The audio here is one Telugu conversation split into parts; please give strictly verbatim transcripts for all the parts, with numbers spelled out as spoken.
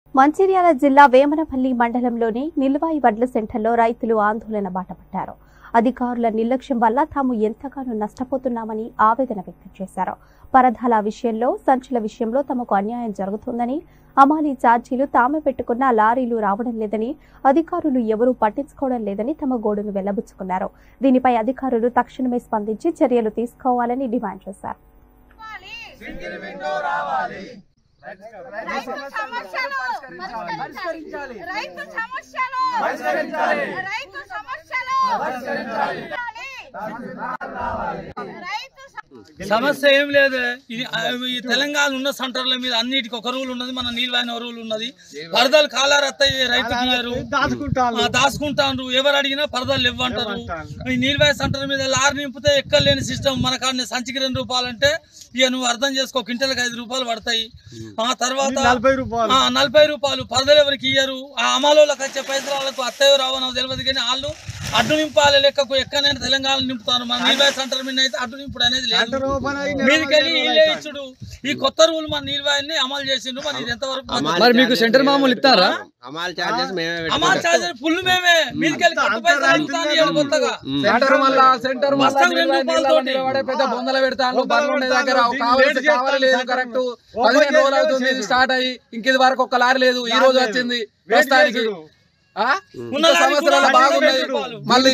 మంచిర్యాల జిల్లా వేమనపల్లి మండలంలోని నిల్వాయి వడ్ల సెంటర్లో రైతులు ఆందోళన బాటపట్టారు. అధికారుల నిర్లక్ష్యం వల్ల తాము ఎంతగానో నష్టపోతున్నామని ఆవేదన వ్యక్తం చేశారు. పరదాల విషయంలో, సంచుల విషయంలో తమకు అన్యాయం జరుగుతుందని, అమాలీ ఛార్జీలు తామే పెట్టుకున్న లారీలు రావడం లేదని, అధికారులు ఎవరూ పట్టించుకోవడం లేదని తమ గోడును వెళ్లబుచ్చుకున్నారు. దీనిపై అధికారులు తక్షణమే స్పందించి చర్యలు తీసుకోవాలని డిమాండ్ చేశారు. రైతు సమస్యలు పరిష్కరించాలి. రైతు సమస్యలు పరిష్కరించాలి. రైతు సమస్యలు పరిష్కరించాలి. సమస్య ఏం లేదు. ఈ తెలంగాణ ఉన్న సెంటర్ల మీద అన్నిటికి ఒక రూల్ ఉన్నది, మన నీళ్ళైన రూల్ ఉన్నది. పరదాలు కాలారత్తాయి, రైతులు దాచుకుంటారు. ఎవరు అడిగినా పరదాలు ఇవ్వంటారు. ఈ నీళ్ళవాయి సెంటర్ మీద లారీ నింపితే ఎక్కలేని సిస్టమ్. మన కాడ సంచికి రెండు రూపాయలు అంటే ఇక నువ్వు అర్థం చేసుకో, క్వింటల్కి ఐదు రూపాయలు పడతాయి. ఆ తర్వాత నలభై రూపాయలు పరదలు ఎవరికి ఇయ్యరు. ఆ అమలులకు వచ్చే పైసలకు అత్తయ్య రావో నాకు తెలియదు, కానీ వాళ్ళు అడ్డు నింపాలి లెక్కకు ఎక్కడైనా తెలంగాణ నింపుతారు. మన నీళ్ళవాయి సెంటర్ మీద అయితే అడ్డు నింపుడు అనేది లేదు. మీదికెళ్ళి ఇల్లే ఇచ్చుడు. ఈ కొత్త రూల్ మన నీళ్ళవాయిని అమలు చేసిండు. మరి ఇది ఎంతవరకు? మరి మీకు సెంటర్ మామూలు ఇస్తారా? అమలు చార్జెస్ ఫుల్ మేమే. మీదికెళ్ళి కొత్త పైసలు కొత్తగా సెంటర్ పెద్ద బొందల పెడతాను. బర్రె దగ్గర కావాలి కావాలి లేదు. కరెక్ట్ పదిహేను రోజులు అవుతుంది స్టార్ట్ అయ్యి, ఇంక వరకు ఒక్క లారీ లేదు. ఈ రోజు వచ్చింది ప్రస్తుతానికి. సంవత్సరాలు బాగున్నాయి. మళ్ళీ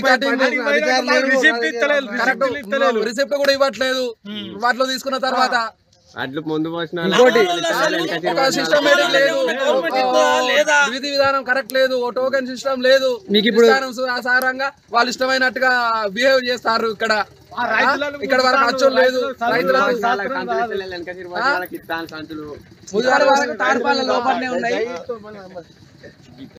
రిసిప్ట్ కూడా ఇవ్వట్లేదు. వాటిలో తీసుకున్న తర్వాత అట్లు ముందు సిస్టమేటిక్ లేదు, విధి విధానం కరెక్ట్ లేదు, టోకెన్ సిస్టమ్ లేదు. మీకు ఇప్పుడు ఆసారంగా వాళ్ళు ఇష్టమైనట్టుగా బిహేవ్ చేస్తారు. ఇక్కడ ఇక్కడ వరకు అచ్చు లేదు. రైతులకు లోపలనే ఉన్నాయి.